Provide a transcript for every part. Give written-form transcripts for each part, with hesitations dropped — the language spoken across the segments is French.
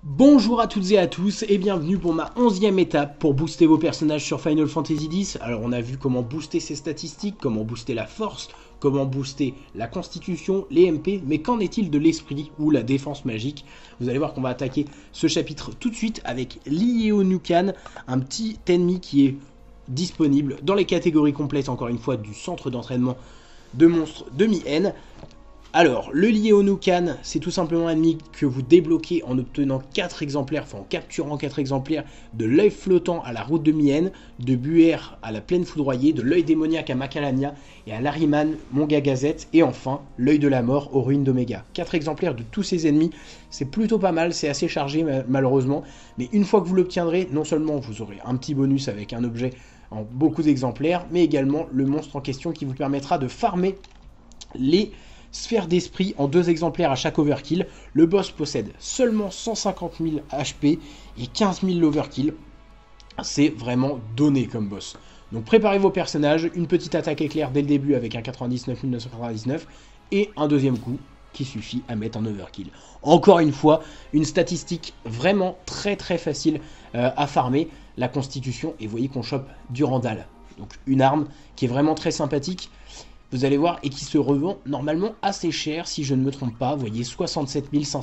Bonjour à toutes et à tous et bienvenue pour ma 11e étape pour booster vos personnages sur Final Fantasy X. Alors on a vu comment booster ses statistiques, comment booster la force, comment booster la constitution, les MP, mais qu'en est-il de l'esprit ou la défense magique? Vous allez voir qu'on va attaquer ce chapitre tout de suite avec Lyeonukan, un petit ennemi qui est disponible dans les catégories complètes encore une fois du centre d'entraînement de monstres de Mien. Alors, le Lyeonukan, c'est tout simplement un ennemi que vous débloquez en obtenant 4 exemplaires, enfin en capturant 4 exemplaires de l'œil flottant à la route de Mien, de Buer à la plaine foudroyée, de l'œil démoniaque à Macalania et à Lariman, Monga Gazette, et enfin l'œil de la mort aux ruines d'Omega. 4 exemplaires de tous ces ennemis, c'est plutôt pas mal, c'est assez chargé malheureusement, mais une fois que vous l'obtiendrez, non seulement vous aurez un petit bonus avec un objet en beaucoup d'exemplaires, mais également le monstre en question qui vous permettra de farmer les sphère d'esprit en 2 exemplaires à chaque overkill. Le boss possède seulement 150 000 HP et 15 000 l'overkill. C'est vraiment donné comme boss. Donc préparez vos personnages, une petite attaque éclair dès le début avec un 99 999 et un deuxième coup qui suffit à mettre en overkill. Encore une fois, une statistique vraiment très facile à farmer, la constitution, et vous voyez qu'on chope du Randall. Donc une arme qui est vraiment très sympathique. Vous allez voir, et qui se revend normalement assez cher, si je ne me trompe pas, vous voyez, 67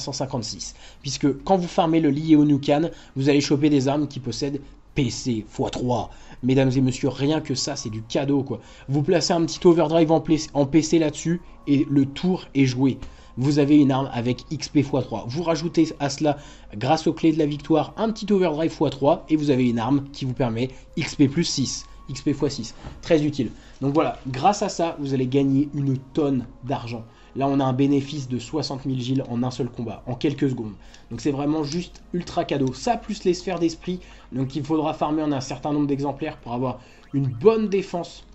556. Puisque quand vous farmez le Lyeonukan, vous allez choper des armes qui possèdent PC x3. Mesdames et messieurs, rien que ça, c'est du cadeau, quoi. Vous placez un petit overdrive en PC là-dessus, et le tour est joué. Vous avez une arme avec XP x3. Vous rajoutez à cela, grâce aux clés de la victoire, un petit overdrive x3, et vous avez une arme qui vous permet XP plus 6. XP x6, très utile. Donc voilà, grâce à ça, vous allez gagner une tonne d'argent. Là, on a un bénéfice de 60 000 Gil en un seul combat, en quelques secondes. Donc c'est vraiment juste ultra cadeau. Ça, plus les sphères d'esprit, donc il faudra farmer en un certain nombre d'exemplaires pour avoir une bonne défense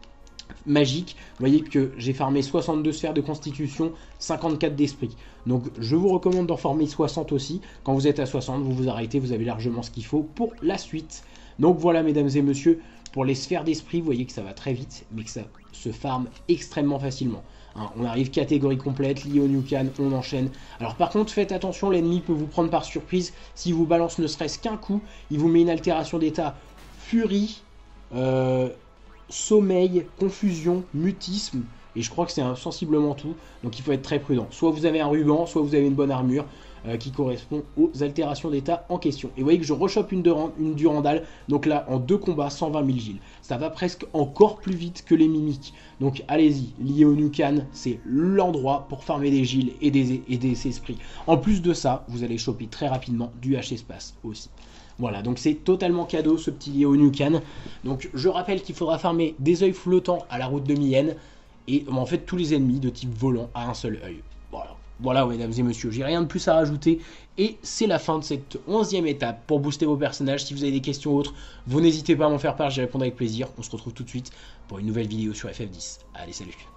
magique. Vous voyez que j'ai farmé 62 sphères de constitution, 54 d'esprit. Donc je vous recommande d'en farmer 60 aussi. Quand vous êtes à 60, vous vous arrêtez, vous avez largement ce qu'il faut pour la suite. Donc voilà, mesdames et messieurs, pour les sphères d'esprit, vous voyez que ça va très vite, mais que ça se farme extrêmement facilement. Hein, on arrive catégorie complète, Lyeonukan, on enchaîne. Alors par contre, faites attention, l'ennemi peut vous prendre par surprise. S'il vous balance ne serait-ce qu'un coup, il vous met une altération d'état, furie, sommeil, confusion, mutisme, et je crois que c'est sensiblement tout, donc il faut être très prudent. Soit vous avez un ruban, soit vous avez une bonne armure qui correspond aux altérations d'état en question. Et vous voyez que je rechoppe une Durandal, donc là en 2 combats, 120 000 Gil. Ça va presque encore plus vite que les mimiques. Donc allez-y, Lyeonukan, c'est l'endroit pour farmer des Gil et des esprits. En plus de ça, vous allez choper très rapidement du H-Espace aussi. Voilà, donc c'est totalement cadeau ce petit Lyeonukan. Donc je rappelle qu'il faudra farmer des œils flottants à la route de Mien et en fait tous les ennemis de type volant à un seul œil. Voilà, mesdames et messieurs, j'ai rien de plus à rajouter et c'est la fin de cette 11e étape pour booster vos personnages. Si vous avez des questions ou autres, vous n'hésitez pas à m'en faire part, j'y répondrai avec plaisir. On se retrouve tout de suite pour une nouvelle vidéo sur FF10. Allez, salut!